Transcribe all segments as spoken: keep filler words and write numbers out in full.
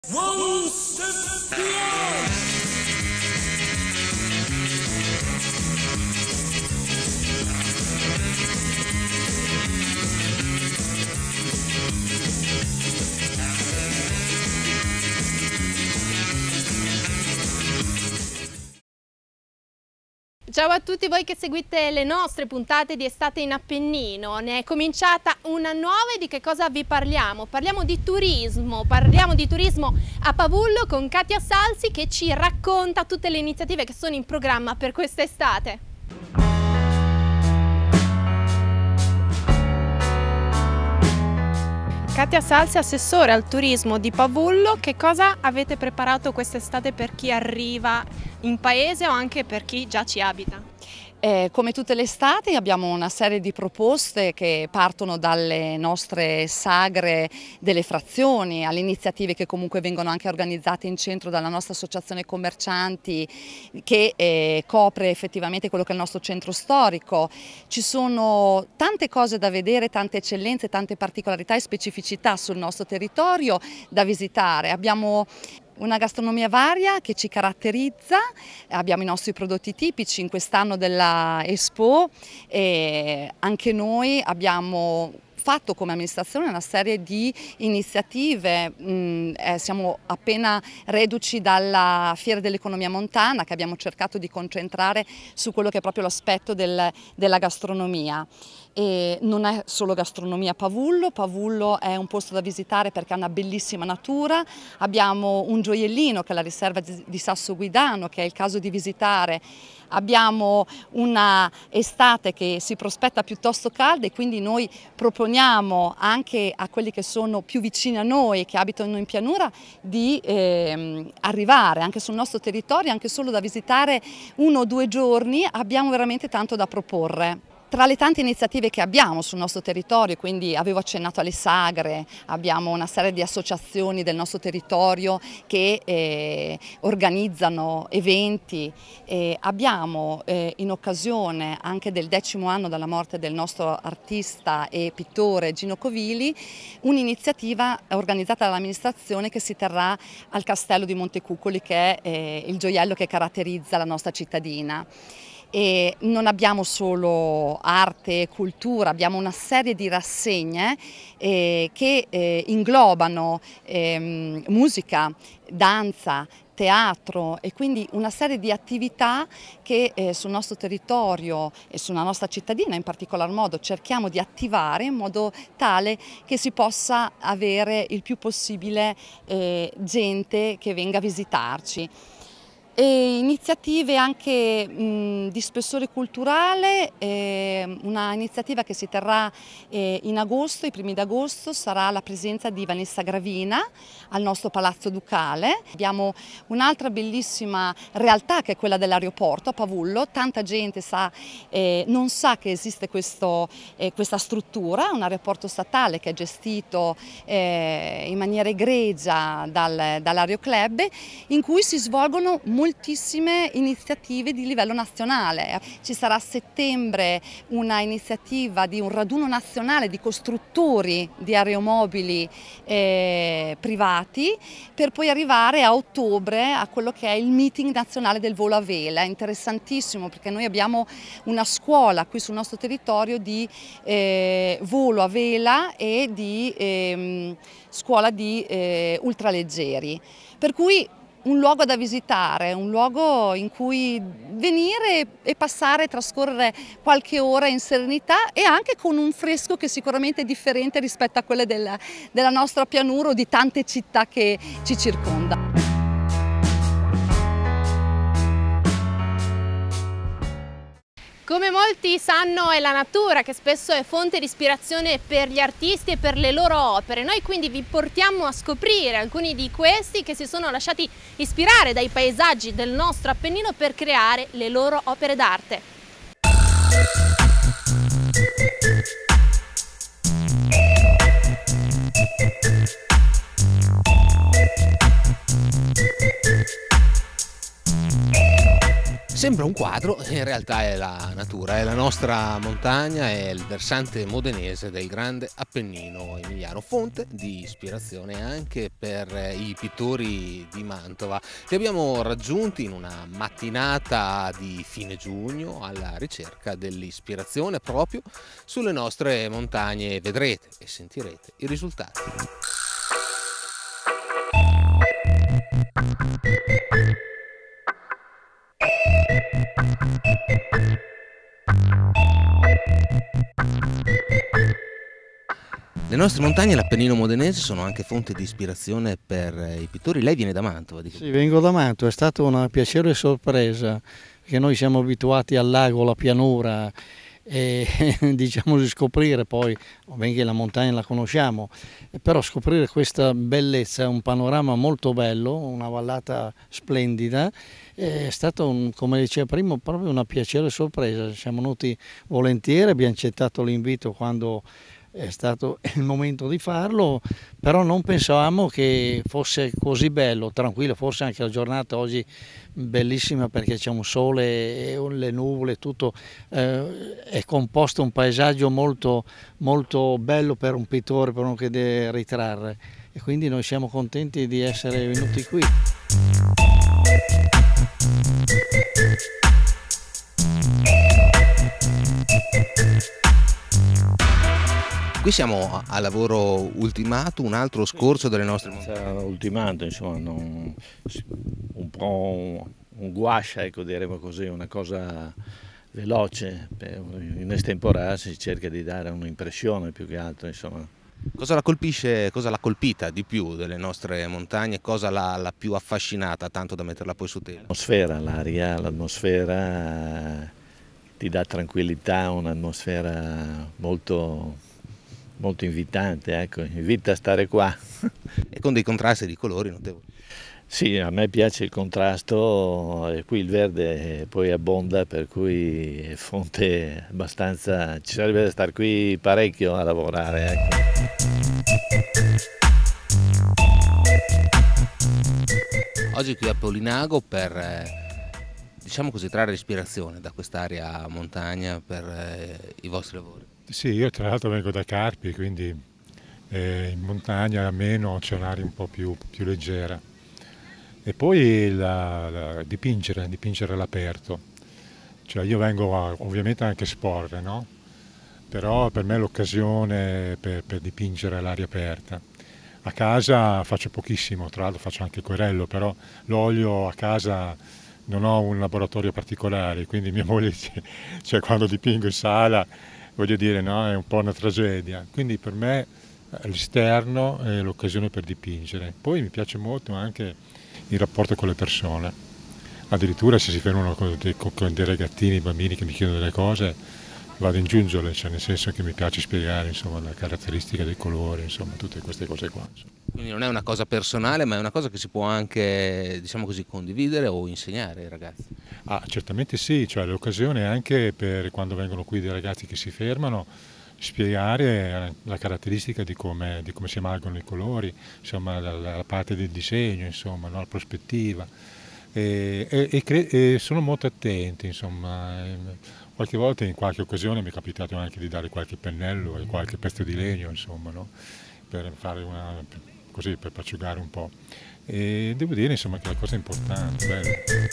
One step beyond. Ciao a tutti voi che seguite le nostre puntate di Estate in Appennino. Ne è cominciata una nuova e di che cosa vi parliamo? Parliamo di turismo, parliamo di turismo a Pavullo con Katia Salsi che ci racconta tutte le iniziative che sono in programma per quest'estate. Katia Salsi, assessore al turismo di Pavullo, che cosa avete preparato quest'estate per chi arriva in paese o anche per chi già ci abita? Eh, come tutte le estati abbiamo una serie di proposte che partono dalle nostre sagre delle frazioni, alle iniziative che comunque vengono anche organizzate in centro dalla nostra associazione commercianti che eh, copre effettivamente quello che è il nostro centro storico. Ci sono tante cose da vedere, tante eccellenze, tante particolarità e specificità sul nostro territorio da visitare. Abbiamo una gastronomia varia che ci caratterizza, abbiamo i nostri prodotti tipici in quest'anno della Expo e anche noi abbiamo fatto come amministrazione una serie di iniziative. Mm, eh, siamo appena reduci dalla Fiera dell'Economia Montana che abbiamo cercato di concentrare su quello che è proprio l'aspetto del, della gastronomia. E non è solo gastronomia Pavullo, Pavullo è un posto da visitare perché ha una bellissima natura, abbiamo un gioiellino che è la riserva di Sasso Guidano che è il caso di visitare, abbiamo una estate che si prospetta piuttosto calda e quindi noi proponiamo anche a quelli che sono più vicini a noi, che abitano in pianura, di eh, arrivare anche sul nostro territorio, anche solo da visitare uno o due giorni, abbiamo veramente tanto da proporre. Tra le tante iniziative che abbiamo sul nostro territorio, quindi avevo accennato alle sagre, abbiamo una serie di associazioni del nostro territorio che eh, organizzano eventi, eh, abbiamo eh, in occasione anche del decimo anno dalla morte del nostro artista e pittore Gino Covili, un'iniziativa organizzata dall'amministrazione che si terrà al Castello di Montecuccoli che è eh, il gioiello che caratterizza la nostra cittadina. E non abbiamo solo arte e cultura, abbiamo una serie di rassegne eh, che eh, inglobano eh, musica, danza, teatro e quindi una serie di attività che eh, sul nostro territorio e sulla nostra cittadina in particolar modo cerchiamo di attivare in modo tale che si possa avere il più possibile eh, gente che venga a visitarci. E iniziative anche mh, di spessore culturale, eh, una iniziativa che si terrà eh, in agosto, i primi d'agosto, sarà la presenza di Vanessa Gravina al nostro Palazzo Ducale. Abbiamo un'altra bellissima realtà che è quella dell'aeroporto a Pavullo, tanta gente sa, eh, non sa che esiste questo, eh, questa struttura, un aeroporto statale che è gestito eh, in maniera egregia dal, dall'Aeroclub, in cui si svolgono moltissime iniziative di livello nazionale. Ci sarà a settembre una iniziativa di un raduno nazionale di costruttori di aeromobili eh, privati per poi arrivare a ottobre a quello che è il meeting nazionale del volo a vela. È interessantissimo perché noi abbiamo una scuola qui sul nostro territorio di eh, volo a vela e di eh, scuola di eh, ultraleggeri. Per cui un luogo da visitare, un luogo in cui venire e passare, trascorrere qualche ora in serenità e anche con un fresco che sicuramente è differente rispetto a quelle della, della nostra pianura o di tante città che ci circonda. Come molti sanno è la natura che spesso è fonte di ispirazione per gli artisti e per le loro opere. Noi quindi vi portiamo a scoprire alcuni di questi che si sono lasciati ispirare dai paesaggi del nostro Appennino per creare le loro opere d'arte. Sembra un quadro, in realtà è la natura, è la nostra montagna, è il versante modenese del grande Appennino emiliano, fonte di ispirazione anche per i pittori di Mantova. Li abbiamo raggiunti in una mattinata di fine giugno alla ricerca dell'ispirazione proprio sulle nostre montagne. Vedrete e sentirete i risultati. Le nostre montagne, l'Appennino modenese, sono anche fonte di ispirazione per i pittori. Lei viene da Mantova? Di Sì, vengo da Mantova, è stata una piacevole sorpresa, perché noi siamo abituati al lago, alla pianura, e diciamo di scoprire poi, benché la montagna la conosciamo, però scoprire questa bellezza, un panorama molto bello, una vallata splendida, è stato, un, come diceva prima, proprio una piacevole sorpresa. Siamo venuti volentieri, abbiamo accettato l'invito quando è stato il momento di farlo, però non pensavamo che fosse così bello, tranquillo. Forse anche la giornata oggi bellissima perché c'è un sole, le nuvole, tutto, eh, è composto un paesaggio molto, molto bello per un pittore, per uno che deve ritrarre, e quindi noi siamo contenti di essere venuti qui. Qui siamo a lavoro ultimato, un altro scorcio delle nostre montagne. Ultimato, insomma, non, un po' un, un gouache, ecco, diremo così, una cosa veloce. In estemporanea si cerca di dare un'impressione più che altro, insomma. Cosa la colpisce, cosa l'ha colpita di più delle nostre montagne? Cosa l'ha più affascinata, tanto da metterla poi su tela? L'atmosfera, l'aria, l'atmosfera ti dà tranquillità, un'atmosfera molto... molto invitante, ecco, invita a stare qua. E con dei contrasti di colori notevoli. Sì, a me piace il contrasto, e qui il verde poi abbonda, per cui è fonte abbastanza, ci sarebbe da stare qui parecchio a lavorare, ecco. Oggi qui a Polinago per, diciamo così, trarre ispirazione da quest'area montagna per eh, i vostri lavori. Sì, io tra l'altro vengo da Carpi, quindi eh, in montagna almeno c'è un'aria un po' più, più leggera. E poi la, la, dipingere, dipingere all'aperto. Cioè io vengo a, ovviamente anche a esporre, no? Però per me è l'occasione per, per dipingere all'aria aperta. A casa faccio pochissimo, tra l'altro faccio anche querello, però l'olio a casa non ho un laboratorio particolare, quindi mia moglie, cioè quando dipingo in sala, voglio dire, no, è un po' una tragedia. Quindi per me l'esterno è l'occasione per dipingere. Poi mi piace molto anche il rapporto con le persone. Addirittura se si fermano con dei, con dei ragazzini, bambini che mi chiedono delle cose, vado in giungole, cioè nel senso che mi piace spiegare, insomma, la caratteristica dei colori, insomma, tutte queste cose qua. Insomma. Quindi non è una cosa personale, ma è una cosa che si può anche, diciamo così, condividere o insegnare ai ragazzi. Ah, certamente sì, cioè l'occasione anche per quando vengono qui dei ragazzi che si fermano, spiegare la caratteristica di come, di come si amalgamano i colori, insomma, la, la parte del disegno, insomma, no? La prospettiva. E, e, e, cre- e sono molto attenti, insomma. Qualche volta, in qualche occasione, mi è capitato anche di dare qualche pennello e qualche pezzo di legno, insomma, no? Per fare una, così, per asciugare un po'. E devo dire, insomma, che è una cosa importante, bella.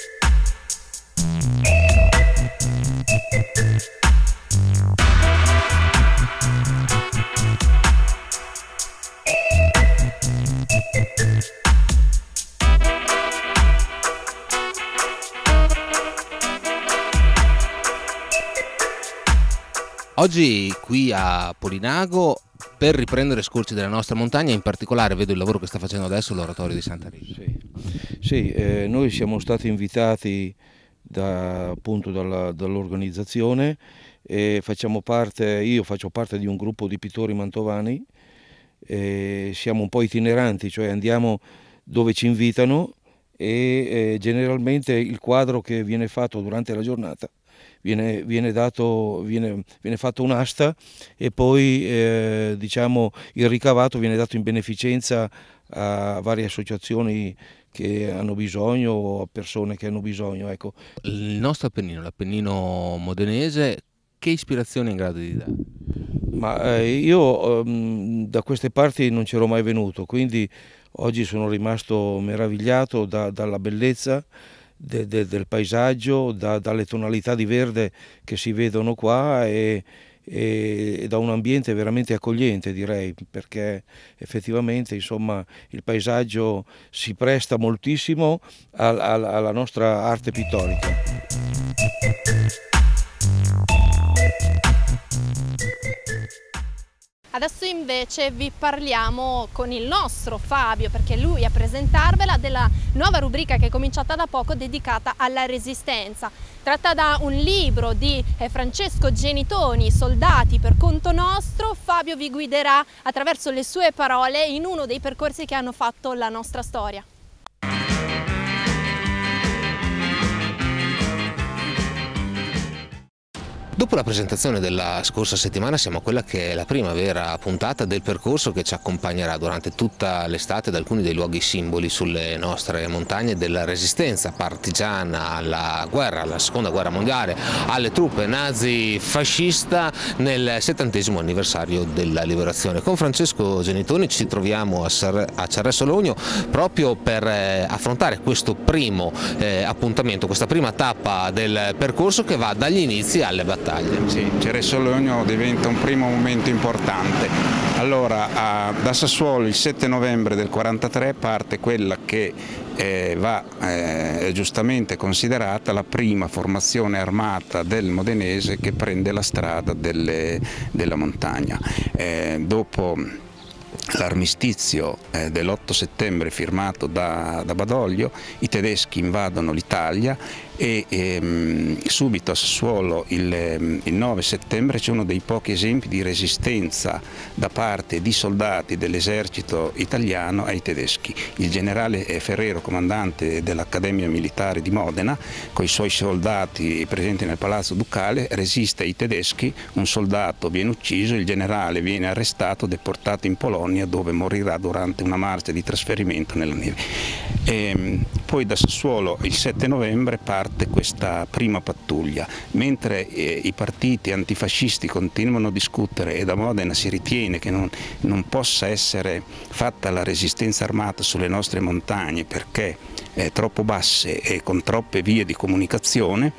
Oggi qui a Polinago, per riprendere scorci della nostra montagna, in particolare vedo il lavoro che sta facendo adesso l'oratorio di Santa Rita. Sì, sì eh, noi siamo stati invitati da, appunto dalla, dall'organizzazione, e facciamo parte, io faccio parte di un gruppo di pittori mantovani, e siamo un po' itineranti, cioè andiamo dove ci invitano, e eh, generalmente il quadro che viene fatto durante la giornata Viene, viene, dato, viene, viene fatto un'asta, e poi eh, diciamo, il ricavato viene dato in beneficenza a varie associazioni che hanno bisogno o a persone che hanno bisogno. Ecco. Il nostro Appennino, l'Appennino modenese, che ispirazione è in grado di dare? Ma eh, io um, da queste parti non c'ero mai venuto, quindi oggi sono rimasto meravigliato da, dalla bellezza de, de, del paesaggio, da, dalle tonalità di verde che si vedono qua e, e da un ambiente veramente accogliente, direi, perché effettivamente insomma il paesaggio si presta moltissimo al, al, alla nostra arte pittorica. Adesso invece vi parliamo con il nostro Fabio, perché lui a presentarvela della nuova rubrica che è cominciata da poco dedicata alla Resistenza. Tratta da un libro di Francesco Genitoni, Soldati per conto nostro. Fabio vi guiderà attraverso le sue parole in uno dei percorsi che hanno fatto la nostra storia. Dopo la presentazione della scorsa settimana siamo a quella che è la prima vera puntata del percorso che ci accompagnerà durante tutta l'estate ad alcuni dei luoghi simboli sulle nostre montagne della resistenza partigiana alla guerra, alla seconda guerra mondiale, alle truppe nazi-fascista nel settantesimo anniversario della liberazione. Con Francesco Genitoni ci troviamo a Cerreso Logno proprio per affrontare questo primo eh, appuntamento, questa prima tappa del percorso che va dagli inizi alle battaglie. Sì, Cerreso Logno diventa un primo momento importante. Allora, a, da Sassuolo il sette novembre del quarantatré parte quella che eh, va eh, giustamente considerata la prima formazione armata del modenese che prende la strada delle, della montagna. Eh, dopo l'armistizio eh, dell'otto settembre firmato da, da Badoglio, i tedeschi invadono l'Italia e ehm, subito a Sassuolo il, il nove settembre c'è uno dei pochi esempi di resistenza da parte di soldati dell'esercito italiano ai tedeschi. Il generale Ferrero, comandante dell'Accademia Militare di Modena, con i suoi soldati presenti nel Palazzo Ducale, resiste ai tedeschi, un soldato viene ucciso, il generale viene arrestato, deportato in Polonia dove morirà durante una marcia di trasferimento nella neve. E poi da Sassuolo il sette novembre parte questa prima pattuglia, mentre eh, i partiti antifascisti continuano a discutere e da Modena si ritiene che non, non possa essere fatta la resistenza armata sulle nostre montagne perché eh, troppo basse e con troppe vie di comunicazione,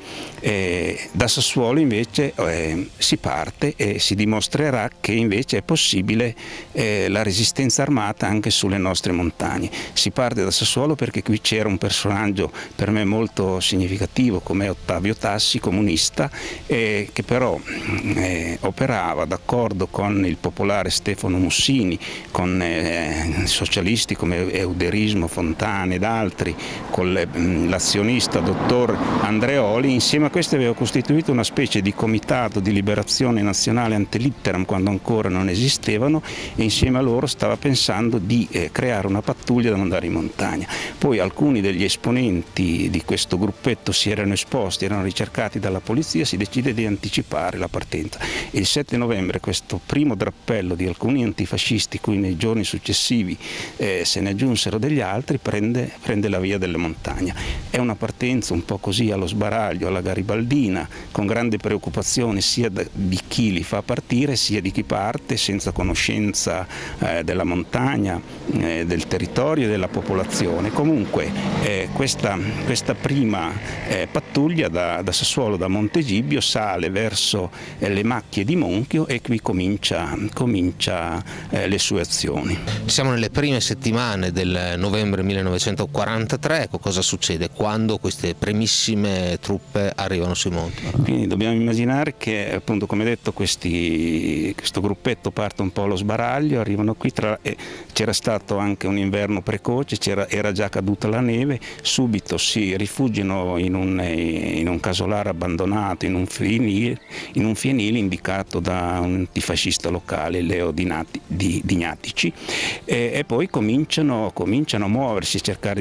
eh, da Sassuolo invece eh, si parte e si dimostrerà che invece è possibile eh, la resistenza armata anche sulle nostre montagne. Si parte da Sassuolo perché qui c'era un personaggio per me molto significativo come Ottavio Tassi, comunista, eh, che però eh, operava d'accordo con il popolare Stefano Mussini, con eh, socialisti come Euderismo, Fontana ed altri, con l'azionista dottor Andreoli. Insieme a questi aveva costituito una specie di comitato di liberazione nazionale ante litteram quando ancora non esistevano e insieme a loro stava pensando di eh, creare una pattuglia da mandare in montagna. Poi alcuni degli esponenti di questo gruppetto si erano esposti, erano ricercati dalla polizia, si decide di anticipare la partenza. Il sette novembre questo primo drappello di alcuni antifascisti, cui nei giorni successivi eh, se ne aggiunsero degli altri, prende, prende la via delle montagne. È una partenza un po' così allo sbaraglio, alla garibaldina, con grande preoccupazione sia di chi li fa partire sia di chi parte senza conoscenza eh, della montagna, eh, del territorio e della popolazione. Comunque eh, questa, questa prima eh, pattuglia da, da Sassuolo, da Montegibbio, sale verso eh, le macchie di Monchio e qui comincia, comincia eh, le sue azioni. Siamo nelle prime settimane del novembre millenovecentoquarantatré, ecco cosa succede quando queste primissime truppe arrivano sui monti? Quindi dobbiamo immaginare che appunto, come detto, questi, questo gruppetto parte un po' allo sbaraglio, arrivano qui, eh, c'era stato anche un inverno precoce, era già caduta la neve, subito si rifugiano in un, in un casolare abbandonato, in un fienile, in un fienile indicato da un antifascista locale, Leo Dignatici, e, e poi cominciano, cominciano a muoversi, a cercare di conoscere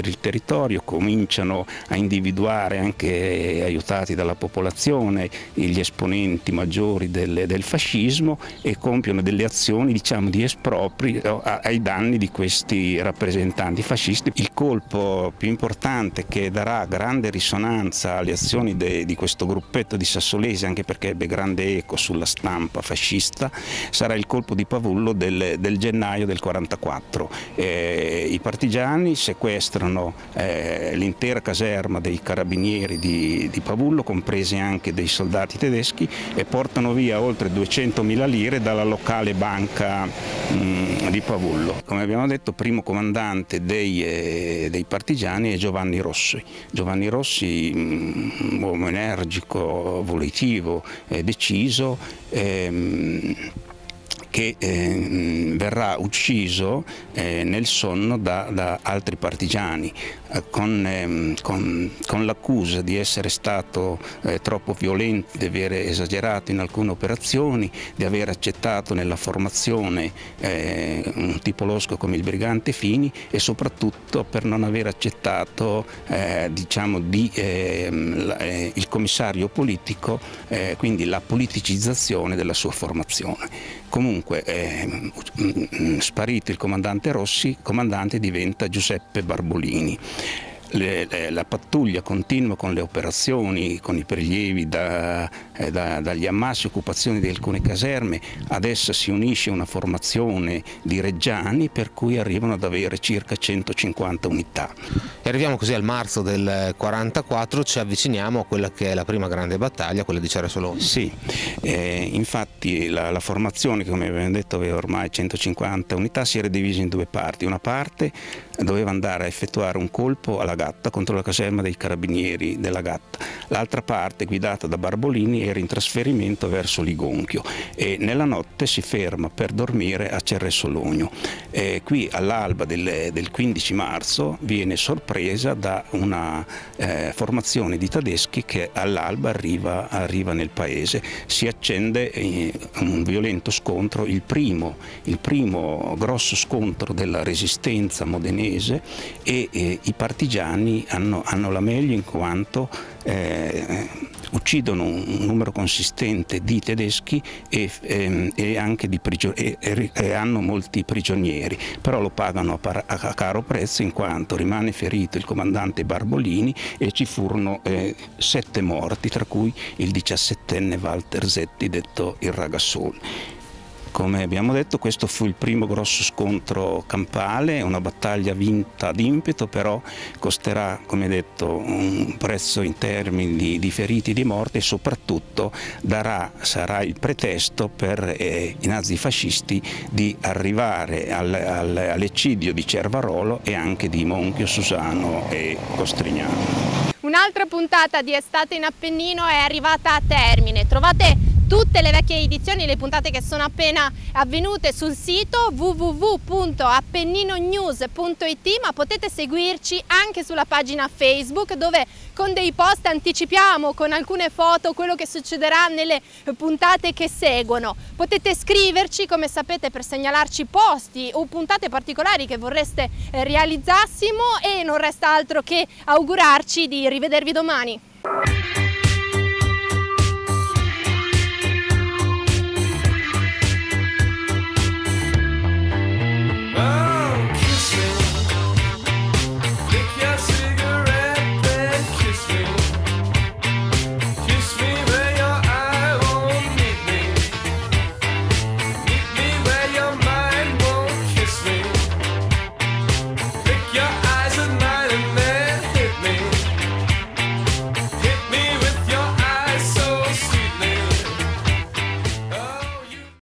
il territorio, cominciano a individuare, anche aiutati dalla popolazione, gli esponenti maggiori del, del fascismo e compiono delle azioni, diciamo, di esproprio ai danni di questi rappresentanti fascisti. Il colpo più importante, che darà grande risonanza alle azioni de, di questo gruppetto di sassolesi, anche perché ebbe grande eco sulla stampa fascista, sarà il colpo di Pavullo del, del gennaio del quarantaquattro. Eh, I partigiani sequestrano eh, l'intera caserma dei carabinieri di, di Pavullo, compresi anche dei soldati tedeschi, e portano via oltre duecentomila lire dalla locale banca mh, di Pavullo. Come abbiamo detto, primo comandante dei, eh, dei partigiani è Giovanni Rossi. Giovanni Rossi, un uomo energico, volitivo, eh, deciso, ehm, che eh, verrà ucciso eh, nel sonno da, da altri partigiani, eh, con, eh, con, con l'accusa di essere stato eh, troppo violento, di aver esagerato in alcune operazioni, di aver accettato nella formazione eh, un tipo losco come il brigante Fini, e soprattutto per non aver accettato eh, diciamo, di, eh, eh, il commissario politico, eh, quindi la politicizzazione della sua formazione. Comunque, eh, sparito il comandante Rossi, comandante diventa Giuseppe Barbolini. Le, le, la pattuglia continua con le operazioni, con i prelievi da, eh, da, dagli ammassi, occupazioni di alcune caserme. Adesso si unisce una formazione di reggiani, per cui arrivano ad avere circa centocinquanta unità. E arriviamo così al marzo del quarantaquattro, ci avviciniamo a quella che è la prima grande battaglia, quella di Ceresologno. Sì, eh, infatti la, la formazione, che come abbiamo detto aveva ormai centocinquanta unità, si era divisa in due parti. Una parte doveva andare a effettuare un colpo alla Gatta contro la caserma dei carabinieri della Gatta, l'altra parte, guidata da Barbolini, era in trasferimento verso Ligonchio e nella notte si ferma per dormire a Ceresologno. Eh, qui all'alba del, del quindici marzo viene sorpresa da una eh, formazione di tedeschi che all'alba arriva, arriva nel paese. Si accende eh, un violento scontro, il primo, il primo grosso scontro della resistenza modenese, e eh, i partigiani hanno, hanno la meglio, in quanto eh, uccidono un numero consistente di tedeschi e, e, e anche di e, e, e hanno molti prigionieri, però lo pagano a, par, a caro prezzo, in quanto rimane ferito il comandante Barbolini e ci furono eh, sette morti, tra cui il diciassettenne Walter Zetti, detto il Ragazzone. Come abbiamo detto, questo fu il primo grosso scontro campale, una battaglia vinta ad impeto, però costerà, come detto, un prezzo in termini di, di feriti e di morti, e soprattutto darà, sarà il pretesto per eh, i nazifascisti di arrivare al, al, all'eccidio di Cervarolo e anche di Monchio, Susano e Costrignano. Un'altra puntata di Estate in Appennino è arrivata a termine. Trovate tutte le vecchie edizioni, le puntate che sono appena avvenute sul sito w w w punto appenninonews punto it, ma potete seguirci anche sulla pagina Facebook, dove con dei post anticipiamo con alcune foto quello che succederà nelle puntate che seguono. Potete scriverci, come sapete, per segnalarci posti o puntate particolari che vorreste realizzassimo, e non resta altro che augurarci di rivedervi domani.